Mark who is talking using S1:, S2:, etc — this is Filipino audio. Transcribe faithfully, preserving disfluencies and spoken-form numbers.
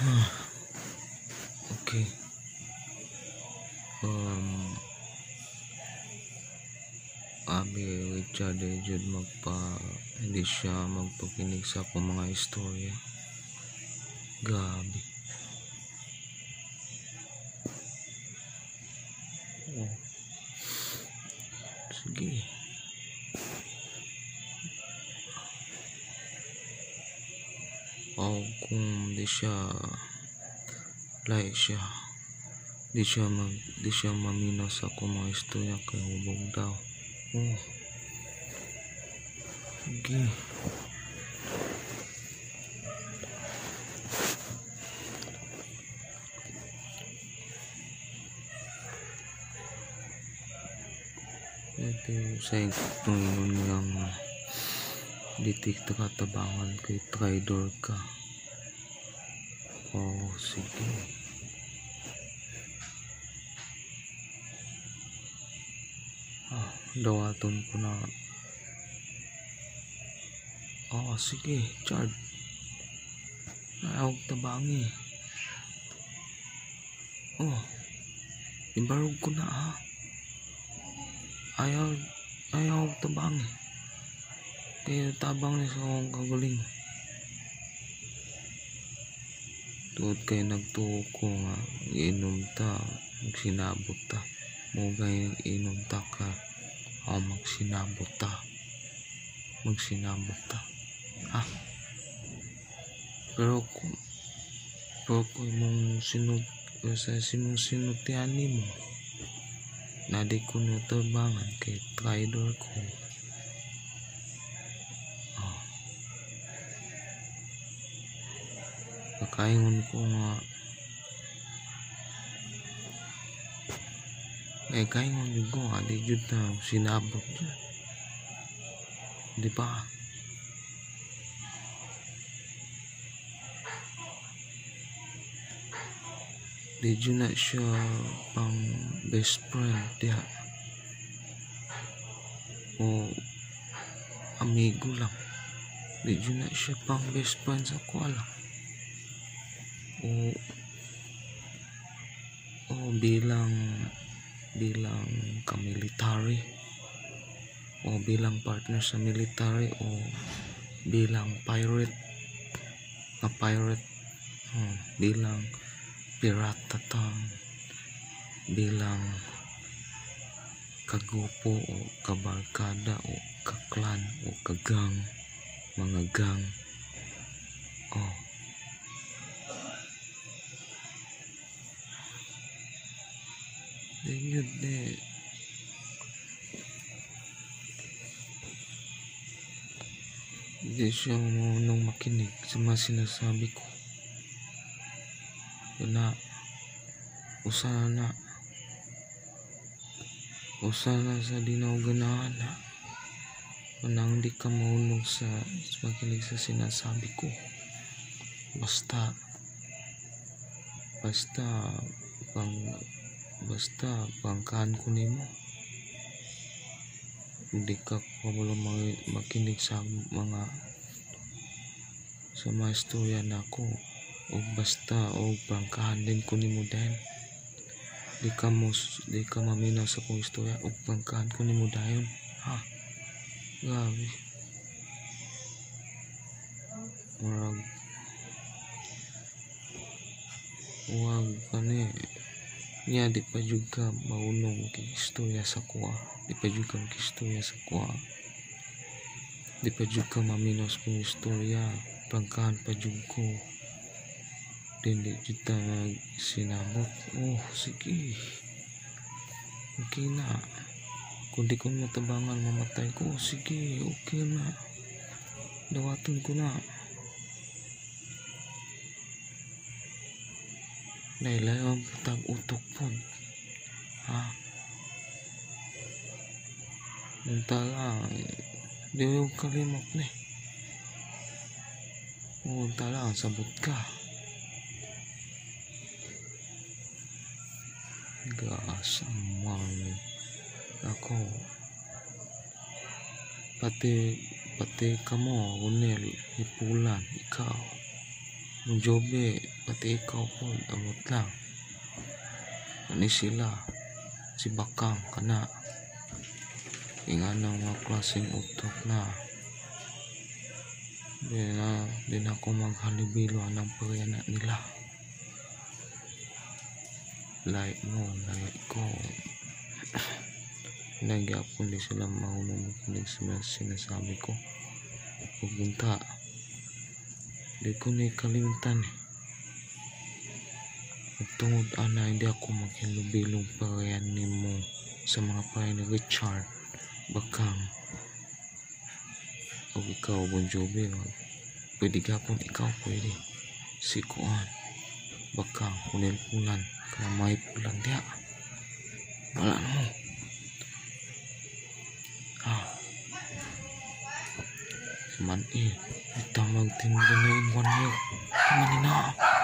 S1: Okay. Um, abi Richard ay jud magpa hindi siya magpakinig sa akong mga istorya. Gabi. Oh. Sige. O kung di siya lahi siya di siya mag di siya maminaw sa akong mga istorya kay hubog daw. Oh. Sige. Ito sa itong inon niyang ditikta katabangan kay traidor ka. Oh, sige. Ah, dawaton ko na. Oh, sige, Chard. Ayaw tabangi. Oh, ibarog ko na ha. Ayaw, ayaw tabangi. Kaya tabang ni sa akong kaguling. Tuod kay nagtuo ko nga iinom ta, magsinabot ta. Mugay iinom ta ka, o magsinabot ta. Magsinabot ta. Ha? Pero kung pero kung mong sinut sa simong sinutian mo, na di ko natabangan kay traidor ko. Pakaingon ko nga eh kaingon yun ko nga di jud na sinabot dyan, di ba? Di jud na siya pang best friend diya o amigo lang. Di jud na siya pang best friend sa kuala o o bilang bilang ka-military o bilang partner sa military o bilang pirate na pirate o bilang pirata tang bilang kagupo o kabarkada o kaklan o kagang mga gang o di yun eh di siya marunong makinig sa mga sinasabi ko. Yun na usa na usa na sa dinawganahan na manang di ka marunong sa makinig sa sinasabi ko. Basta basta pang basta pangkaan ko nimo, hindi ka kabalo makinig sa mga sa mga istorya na ako o basta o pangkaan din ko nimo dahil di ka mo di ka maminaw sa kong istorya o pangkaan ko nimo dayon ha. Grabe marag wag kani niya di pa jud ka maunong kay istorya sa kuha, di pa jud ka istorya sa kuha, di pa jud ka maminaw sa kong istorya, pangkaan pa jud ko dili jud ta sinabot. Oh sige, okay na. Kung di ko matabangan mamatay ko, sige okay na, dawaton ko na. Nailayang tag utok po ha muntala di yung kalimot ni muntala sabot ka gasamang ako pati pati kamo unel ipulan ikaw Bon Jovi, pati ikaw po, amot lang. Ani sila, si Bakang kana. Inga ng mga klaseng utok na. Di na, di na ako maghalibilo ng pagayana nila. Like mo, like ko. Nagyapon di sila maunong makinig sa sinasabi ko. Pupunta. Di ko na ikalimutan eh. At tungod ana, hindi ako maghilubilong pagayanin mo sa mga pahay ni Richard, Bakang. O ikaw, Bon Jovi, pwede gapon ikaw, pwede. Si Kuan, Bakang, unil pulan, kaya may pulan dia. Wala na mo. Ah. Man eh, itang magtinda na in one year. Kaman na.